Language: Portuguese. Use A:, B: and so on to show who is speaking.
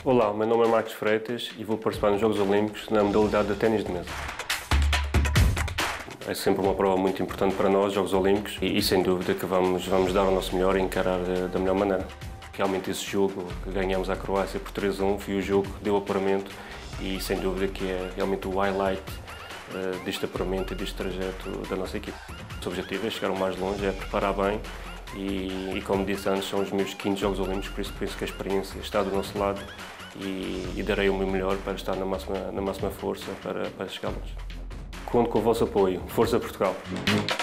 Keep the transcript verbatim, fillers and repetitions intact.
A: Olá, o meu nome é Marcos Freitas e vou participar nos Jogos Olímpicos na modalidade de ténis de mesa. É sempre uma prova muito importante para nós, Jogos Olímpicos, e, e sem dúvida que vamos, vamos dar o nosso melhor e encarar da, da melhor maneira. Realmente esse jogo que ganhamos à Croácia por três a um foi o jogo que deu apuramento e sem dúvida que é realmente o highlight uh, deste apuramento e deste trajeto da nossa equipe. O objetivo é chegar o mais longe, é preparar bem e, e como disse antes, são os meus quintos Jogos Olímpicos, por isso penso que a experiência está do nosso lado e, e darei o meu melhor para estar na máxima, na máxima força para, para chegar longe. Conto com o vosso apoio. Força Portugal!